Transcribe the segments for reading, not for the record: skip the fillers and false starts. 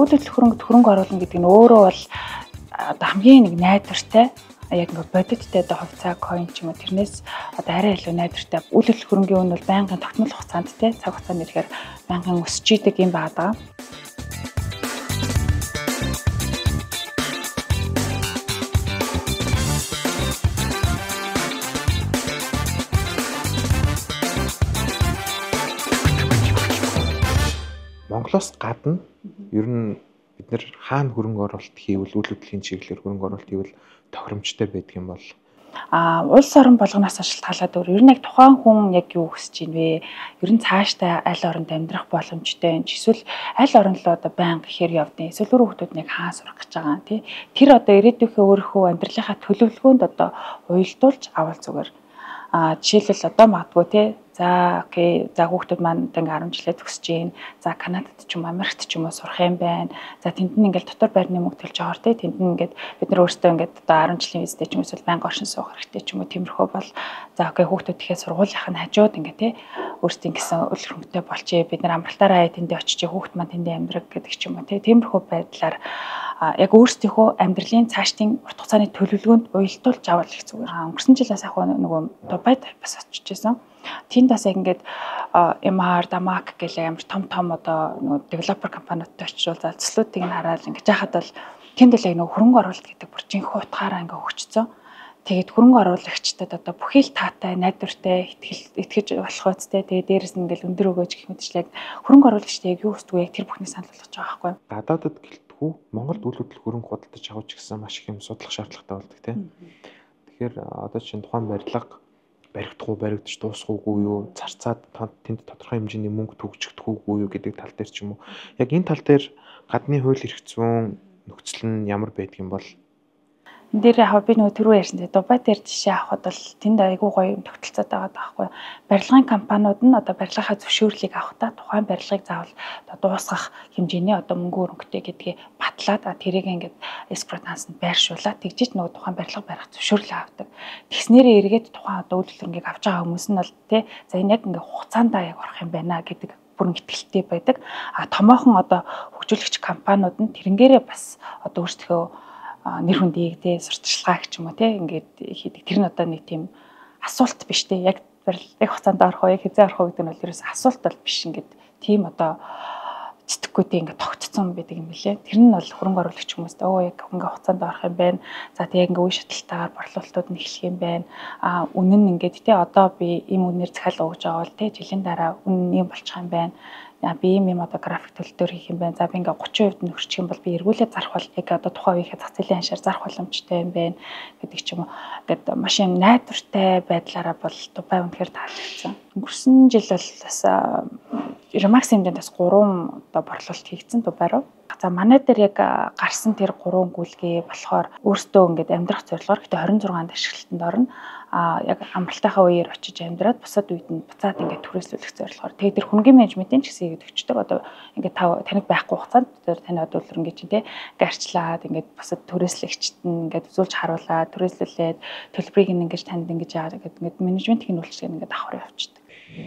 үйл хөдлөх хөрөнгө оруулна гэдэг нь өөрөө бол одоо хамгийн нэг найдвартай яг ингээд бодиттой одоо хувьцаа coin ч юм уу тэрнээс одоо арай илүү найдвартай үйл хөдлөх хөрөнгөний үн бол байнгын тогтмол хугацаанд те цаг хугацаанд ирэхээр байнгын өсөж идэг юм байгаа. Монголоос гадна ер нь бид нэр хаана хөрөнгө оруулалт хийвэл үйл хөдлөлийн чиглэлээр хөрөнгө оруулалт хийвэл тохиромжтой байдаг юм бол улс орон болгоноос шалтгаалаад өөр ер нь яг тухайн хүн яг юу хүсэж байна вэ? Ер нь цаашдаа аль оронд амьдрах боломжтой юм чи эсвэл аль орон руу одоо байнга гэхээр явдیں۔ Эсвэл хүүхдүүд нэг хаа сурах гэж байгаа тий. Тэр одоо ирээдүйнхээ өөрийнхөө амьдралынхаа төлөвлөгөөнд одоо уялдуулж авал зүгээр. Жишээлбэл одоо магадгүй тий. За окей. За хүүхдүүд маань ингээм 10 жилээ төгсөж гин. За Канадад ч юм Америкт ч юм уу сурах юм байна. За тэнд нь ингээл дотор байрны мөнгө төлж аваар тий. Тэнд нь ингээд бид нар өөрсдөө ингээд одоо 10 жилийн визтэй ч юм эсвэл байнга оршин суух хэрэгтэй ч юм уу тиймэрхүү бол за окей хүүхдүүд ихээ сургуулийнх нь хажууд ингээд тий. Өөрсдийн гэсэн үйл хөрөнгөтэй болчихъя. Бид нар амралтаараа тэндээ очиж хүүхд маань тэндээ амьдрах гэдэг ч юм уу тий. Тиймэрхүү байдлаар яг өөрсдийнхөө амьдралын цаашдын урт хугацааны төлөвлөгөөнд уялдуулж авал их зүгээр. Өнгөрсөн жилээс яг нөгөө Дубайд бас очиж байсан. Тэнд бас яг ингээд MR, Damac гэх амар том одоо нөгөө девелопер компаниудтай очиж залцлуудыг нь хараад ингэж яхад бол тэнд л яг нөгөө хөрөнгө оруулалт гэдэг бүр жинхэнэ утгаараа ингээ хөгжцсөн. Тэгээд хөрөнгө оруулагчдад одоо бүхий л таатай, найдвартай, итгэж болох үстэй. Тэгээд дээрэс нь ингээл өндөр өгөөж гэх мэтчлэг хөрөнгө оруулагчдад яг юу хүсдэг вэ? Тэр бүхний санал болгож байгаа байхгүй юу? Гадаадд гэлтгүү Монголд үйл хөдлөх хөрөнгө худалдаж авах ч гэсэн маш их юм судлах шаардлагатай болдог тийм. Тэгэхээр одоо чинь тухайн барилга баригдах уу, баригдаж дуусах уугүй юу, зарцаад тэнд тодорхой хэмжээний мөнгө төгжигдэх уугүй юу гэдэг тал дээр ч юм уу. Яг энэ тал дээр гадны хууль эрх зүйн нөхцөл нь ямар байдаг юм бол энэ дээр яг би нөгөө түрүү ярьсан Дубай дээр жишээ авахад бол тэнд айгүй гоё тогтолцоод байгаа байхгүй. Барилгын компаниуд нь одоо барилгынхаа зөвшөөрлийг авахдаа тухайн барилгыг заавал одоо дуусгах хэмжээний одоо мөнгө өрөнгөтэй гэдгийг батлаад тэрийг ингээд escrow танцанд байршуулаад тэгжиж нөгөө тухайн барилга барих зөвшөөрлөө авдаг. Тэгснээрээ эргээд тухайн одоо үйл хөдлөнгийг авч байгаа хүмүүс нь бол тий за энэ яг ингээд хугацаанд яг орох юм байна гэдэг бүрэн итгэлтэй байдаг. Томоохон одоо хөгжүүлэгч компаниуд нь тэрнгээрээ бас одоо өөрсдөө нэр хүндийг тий сурталчилгаа гэх юм уу тий ингээд хийдэг. Тэр нь одоо нэг тийм асуулт биш тий яг барилгын хугацаанд орох уу яг хязгаар орох уу гэдэг нь бол ерөөс асуулт бол биш ингээд тийм одоо цэцэггүйтэй ингээд тогтцсон байдаг юм билээ. Тэр нь бол хөрөнгө оруулагч хүмүүст яг хөнгө хугацаанд орох юм байна. За тий яг ингээд үе шаталтаагаар борлуулалтууд нь эхлэх юм байна. Үнэн нь ингээд тий одоо би ийм үнээр захиалга өгж байгаа бол тий жилийн дараа үнэн ийм болчих юм байна. Би ийм одоо график төлөлтөөр хийх юм байна. За би ингээ 30% нөхөрчих юм бол би эргүүлээд зарах бол яг одоо тухайн үеийнхээ зах зээлийн ханшаар зарах боломжтой юм байна гэдэг ч юм уу. Ингээд маш юм найдвартай байдлаараа бол Дубай үнэхээр таалагдсан. Өнгөрсөн жил бол бас Remax хэмжээнд бас 3 одоо борлуулалт хийгдсэн Дубай руу. За манай дээр яг гарсан тэр 3 гүйлгээ болохоор өөртөө ингээд амьдрах зорилгоор гэтээ 26-нд ашиглалтанд орно. Яг амралтынхаа үеэр очиж амьдраад бусад үед нь буцаад ингээд түрээслүүлэх зорилгоор. Тэгээд тэр хөнгөн менежментийн ч гэсэн ихэд өчтөг одоо ингээд таныг байхгүй хугацаанд тэр таны одоо үлрэнгээ чинь тий гарчлаад ингээд бусад түрээслэгчт нь ингээд үзүүлж харуулаад түрээслүүлээд төлбөрийг ингээд танд ингээд яагаад ингээд менежментийн үйлчлэг ингээд давхар явчихдаг.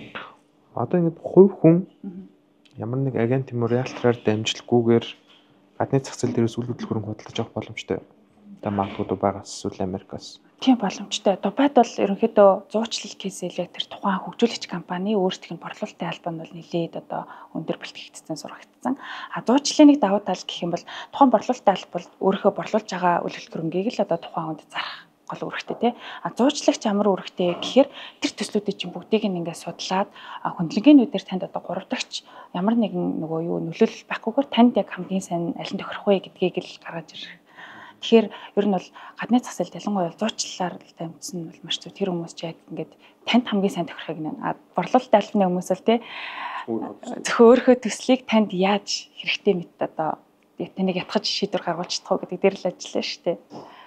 Одоо ингээд хувь хүн ямар нэг агент юм уу реалтораар дамжлаггүйгээр гадны зах зээл дээрээс үйл хөдлөх хөрөнгө худалдаж авах боломжтой. Одоо магадгүй Дубайгаас эсвэл Америкаас. Тийм боломжтой. Дубайд бол ерөнхийдөө зуучлал кейсэл яг тэр тухайн хөгжүүлэгч компани өөрсдийнх нь борлуулалтын албан нь бол нэлээд одоо өндөр бэлтгэгдсэн сургагдсан. Зуучлалын нэг давуу тал гэх юм бол тухайн борлуулалтын албан бол өөрийнхөө борлуулж байгаа үйл хөдлөх хөрөнгийг л одоо тухайн хүнд зарах гол үүрэгтэй тий. Зуучлагч ямар үүрэгтэй гэхээр тэр төслүүдийг чинь бүгдийг нь ингээд судлаад хөндлөнгөөнүүдээр танд одоо 3 дахь ямар нэгэн нөгөө юу нөлөөлөл байхгүйгээр танд яг хамгийн сайн аль нь тохирох вэ гэдгийг л гаргаж ирэх. Тэгэхээр ер нь бол гадны зах зээл ялангуяа зуучлалаар дамжсан нь бол маш зөв. Тэр хүмүүс ч яг ингээд танд хамгийн сайн тохирохыг нэ борлуулалтын албаны хүмүүс л тий зөвхөн өөрийнхөө төслийг танд яаж хэрэгтэй мэт одоо таныг ятгах шийдвэр гаргуулж чадах уу гэдэг дээр л ажиллаа шүү дээ.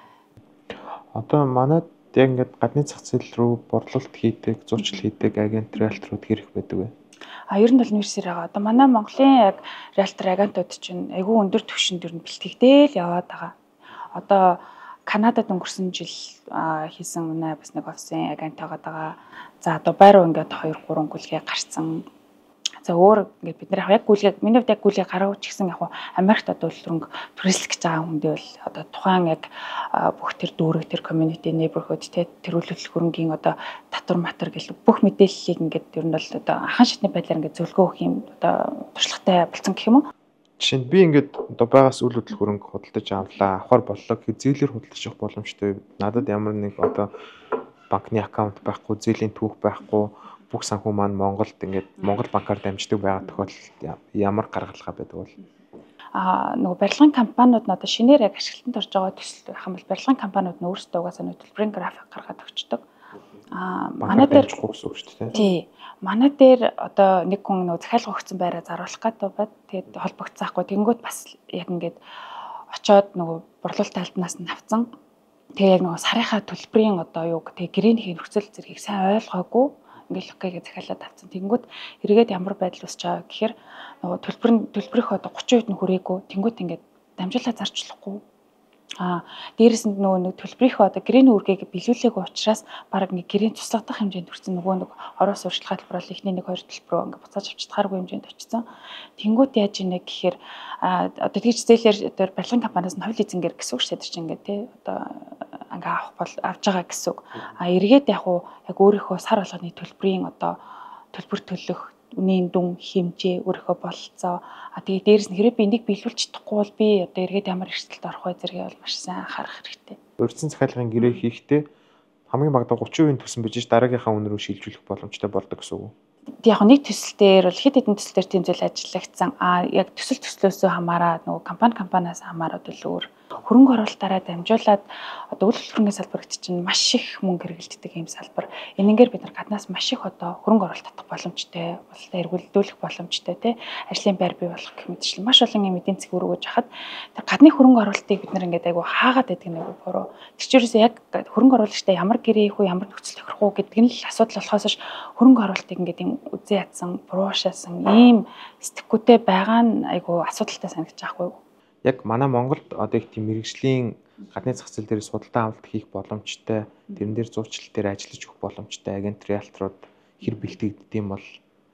Одоо манайд яг ингээд гадны зах зээл рүү борлуулалт хийдэг, зуучлал хийдэг агент реалторууд хэрэг байдаг вэ? Ер нь бол нэрсээр байгаа. Одоо манай Монголын яг реалтор агентууд чинь айгүй өндөр түвшинд ер нь бэлтгэгдээл яваад байгаа. Одоо Канадад өнгөрсөн жил хийсэн үнэ бас нэг офисын агент байгаа. За Дубай руу ингээд 2-3 гүйлгээ гарцсан. За өөр ингээд бид нар яг гүйлгээ миний хувьд яг гүйлгээ гаргаж гисэн яг Америкт одоо төлөвлөрөнгө туристик гэж байгаа хүндээ бол одоо тухайн яг бүх тэр дүүрэг тэр community neighborhood тэр төлөвлөрөнгөний одоо татвар матер гэл бүх мэдээллийг ингээд ер нь бол одоо анхан шатны байдлаар ингээд зөвлөгөө өгөх юм одоо туршлагатай болсон гэх юм уу? Жишээ нь би ингээд одоо байгаас үйл хөдлөх худалдаж авлаа, авахар боллоо гэхэд зээлээр худалдаж авах боломжтой. Надад ямар нэг одоо банкны аккаунт байхгүй, зээлийн түүх байхгүй, бүх санхүү маань Монголд ингээд Монгол банкар дамждаг байгаа тохиолдолд ямар гаргалгаа байдаг бол нөгөө барилгын компаниуд нь одоо шинээр яг ашиглалтанд орж байгаа төсөл байх юм бол барилгын компаниуд нь өөрсдөө угаасаа төлбөрийн график гаргаад өгчдөг. манай дээр гэсэн үг шүү дээ. Тий. Манай дээр одоо нэг хүн нөгөө захиалга өгсөн байраа заруулах гэдэг бод тэгээд холбогдсаахгүй тэнгүүд бас яг ингээд очоод нөгөө борлуулалт албанаас нь авцсан. Тэгээ яг нөгөө сарынхаа төлбөрийн одоо юу тэгээ гэрээнийхээ нөхцөл зэргийг сайн ойлгоогүй ингээл локкийг захиалаад авцсан. Тэнгүүд эргээд ямар байдал үүсэж байгаа гэхээр нөгөө төлбөрийнхөө одоо 30% нь хүрээгүй тэнгүүд ингээд дамжуулаад зарчлахгүй. Дээрээс нь нөгөө нэг төлбөрийнхөө одоо гэрээний үргийг биелүүлээгүй учраас баг нэг гэрээний туслагдах хэмжээнд хүрсэн нөгөө нэг ороо сурчлага хэлбэрэл ихний 1-2 төлбөрөө ингээд буцааж авчдагааргүй хэмжээнд очсон. Тэнгүүд яаж ийнэ гэхээр одоо тэгж зээлэр одоо барилгын компаниас нь хууль эзэнгээр гэсэн үг шүү дээ чинь ингээд тий одоо ингээ авах бол авж байгаа гэсэн үг. Эргээд яг өөрийнхөө сар болгоны төлбөрийн одоо төлбөр төлөх үнийн дүн хэмжээ өөрийнхөө бололцоо тэгээ дээрэс нь хэрэг би энийг биелүүлж чадахгүй бол би одоо эргээд ямар эрсдэлд орох вэ зэрэг бол маш сайн анхаарах хэрэгтэй. Урьдчилан захиалгын гэрээ хийхдээ хамгийн багадаа 30% төсөн бижиж дараагийнхаа үн рүү шилжүүлэх боломжтой болдог гэсэн үг. Яг нэг төсөл дээр бол хэд хэдэн төсөл дээр тийм зүйл ажиллагдсан. Яг төслөөсөө хамаараа нөгөө компаниас хамаараад л өөр хөрөнгө оруулалтаараа дамжуулаад одоо үйл хөдлөлийн салбар гэдэг чинь маш их мөнгө хэрэглэдэг юм салбар. Энэнгээр бид нар гаднаас маш их одоо хөрөнгө оруулалт татах боломжтой, бололтоо эргүүлүүлэх боломжтой тий ажлын байр бий болох гэх мэтчлэн маш олон юм эдийн засаг өргөж хахад тэр гадны хөрөнгө оруулалтыг бид нар ингээд айгу хаагаад байдаг нэг буруу. Тэрчээрээс яг хөрөнгө оруулагчтай ямар гэрээ хийх үү, ямар нөхцөл тохирох уу гэдэг нь л асуудал болохоос хөрөнгө оруулалтыг ингээд юм үзээ ядсан, буруушаасан ийм сэтгэхүйтэй байгаа нь айгу асуудалтай санагдаж байгаа хгүй. Яг манай Монголд одоо их тийм мэрэгжлийн гадны зах зээл дээр судалгаа авалт хийх боломжтой, тэрэн дээр зурчлал дээр ажиллаж өгөх боломжтой агент риэлторууд хэр бэлтгэгддэм юм бол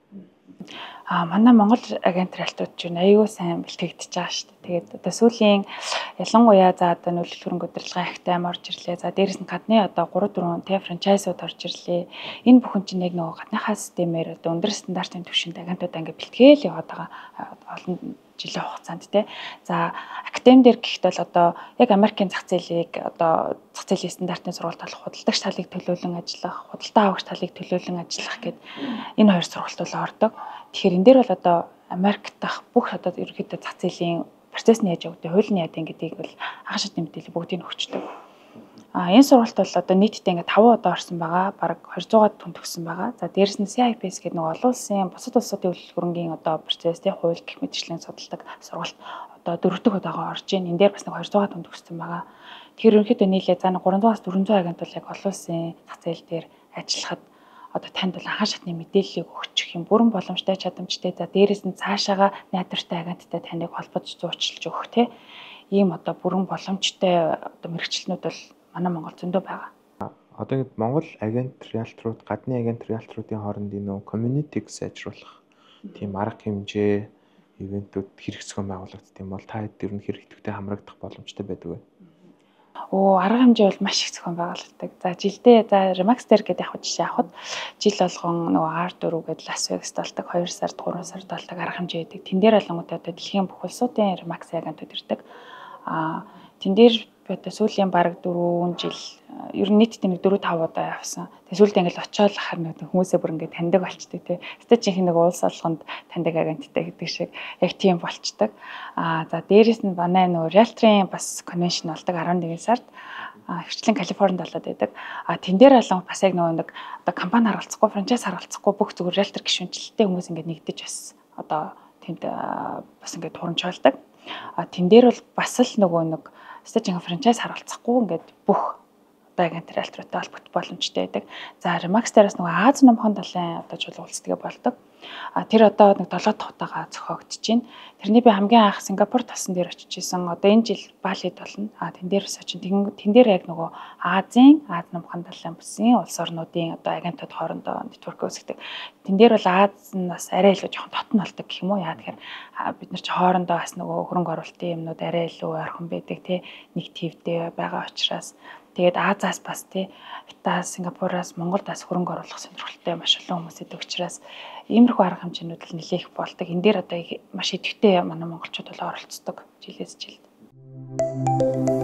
манай Монгол агент риэлторууд ч аюу сайн бэлтгэгдэж байгаа шүү дээ. Тэгээд одоо сүүлийн ялангуяа за одоо нөлөөлөл хөрөнгө удирдлагын ахтай орж ирлээ. За дээрэс нь гадны одоо 3-4 тэ франчайзууд орж ирлээ. Энэ бүхэн чинь яг нөгөө гадныхаа системээр одоо өндөр стандартын түвшинд агентуудаа ингээд бэлтгээл яваад байгаа олон жилийн хугацаанд тий. За академи дээр гэхэд бол одоо яг Америкийн зах зээлийг одоо зах зээлийн стандартын сургалт болох худалдагч талыг төлөөлөн ажиллах, худалдаа авагч талыг төлөөлөн ажиллах гэд энэ хоёр сургалт бол ордог. Тэгэхээр энэ дээр бол одоо Америкт дах бүх одоо ерөнхийдөө зах зээлийн процесс нь яаж явагдав, хууль нь яадаг гэдгийг бол анхан шатны мэдээлэл бүгдийг өгчдөг. Энэ сургалт бол одоо нийтдээ ингээд 5 удаа орсон байгаа. Бараг 200-аад хүн төгссөн байгаа. За дээрэс нь CIPS гэдэг нэг олон улсын бусад улсуудын үйл хөрөнгийн одоо процесс тий хууль гэх мэтчлэн судалдаг сургалт одоо 4 дахь удаага орж ийн. Энэ дээр бас нэг 200-аад хүн төгссөн байгаа. Тэгэхээр ерөнхийдөө нийлээ за 300-аас 400 агент бол яг олон улсын зах зээл дээр ажиллахад одоо танд бол анхан шатны мэдээллийг өгчих юм бүрэн боломжтой чадамжтай. За дээрэс нь цаашаага найдвартай агенттай таныг холбож зуучилж өгөх тий ийм одоо бүрэн боломжтой одоо мэрэгчлэнүүд бол манай Монгол зөндөө байгаа. Одоо ингэ Монгол агент риэлторууд, гадны агент риэлторуудын хоорондын нөө community-г сайжруулах тийм арга хэмжээ, ивентүүд хэрэгцээн байгуулагддаг юм бол та хэд ер нь хэрэг идэвхтэй хамрагдах боломжтой байдаг вэ? Арга хэмжээ бол маш их зохион байгуулагддаг. За жилдээ за Remax дээр гэдэг яг жишээ авахад жил болгон нөгөө R4 гэдэг Лас Вегаст болдог 2 сард 3 сард болдог арга хэмжээ байдаг. Тэн дээр болонгууд одоо дэлхийн бүх улсуудын Remax агентууд ирдэг. Тэн дээр одоо сүүлийн бараг 4 жил ер нь нийтдээ нэг 4-5 удаа явсан. Тэгээ сүүлдээ ингээл очиод харна гэдэг хүмүүсээ бүр ингээд таньдаг болчтой тий. Стажийнх нэг улс олгонд таньдаг агенттай гэдэг шиг яг тийм болчдаг. За дээрэс нь манай нөгөө риэлторын бас конвеншн болдог 11 сард хвчлэн Калифорнид болоод байдаг. Тэн дээр болон бас яг нөгөө нэг одоо компани харгалцахгүй, франчайз харгалцахгүй бүх зүгээр риэлтор гишүүнчлэлтэй хүмүүс ингээд нэгдэж бас одоо тэнд бас ингээд турамчаалдаг. Тэн дээр бол бас л нөгөө нэг стажийн франчайз харгалцахгүй ингээд бүх одоо агент риэлтортой холбогдох боломжтой байдаг. За Remax дээрээс нөгөө Аз номхон талын одоо чуулга уулздаг болдог. Тэр одоо нэг 7 дахь удаага зохиогдож байна. Тэрний би хамгийн анх Сингапур тасан дээр очиж исэн. Одоо энэ жил Балид болно. Тэн дээрээс очив. Тэн дээр яг нөгөө Азийн, Аз намхан далайн бүсийн улс орнуудын одоо агентууд хоорондоо нэтворк үүсгдэг. Тэн дээр бол Аз нь бас арай илүү жоохон дотн болдог гэх юм уу. Яа тэгэхээр бид нар чи хоорондоо бас нөгөө хөрөнгө оруулалтын юмнууд арай илүү ойрхон байдаг тий. Нэг твдээ байгаа учраас тэгээд Азаас бас тий Итали, Сингапураас Монголд бас хөрөнгө оруулах сонирхолтой маш олон хүмүүс идэг учраас иймэрхүү арга хэмжээнүүд л нэлээх болдог. Энэ дээр одоо маш идэвхтэй манай монголчууд бол оролцдог жилээс жилд.